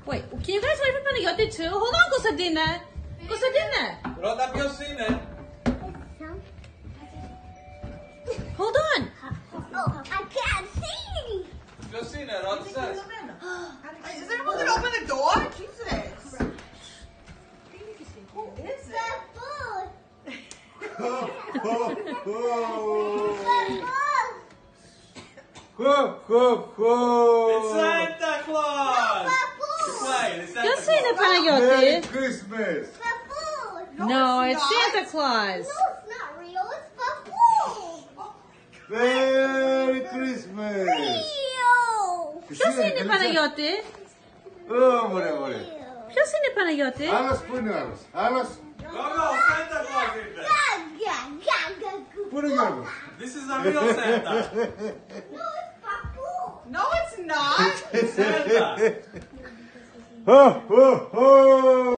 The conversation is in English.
Wait, can you guys wait for Panagiotti too? Hold on, Cosadina. Cosadina. Rod up your scene. Hold on. Oh, I can't see. Your scene, Rod says. Is anyone gonna open the door? Jesus. Who is that? It's Santa Claus. It's Santa You'll see the Claus. Merry Panagiotti. Christmas! No, it's not. Santa Claus. No, it's not real. It's Babu. Merry Christmas! Real. Ποιος είναι Παναγιώτη? Ωραία, ωραία. Ποιος είναι Παναγιώτη? Άλλος πού είναι ο άλλος? Άλλος? No, Santa Claus is there. Πού είναι ο Γιώργος? This is a real Santa. No, it's Babu. No, it's not. Santa. Ho, ho, ho!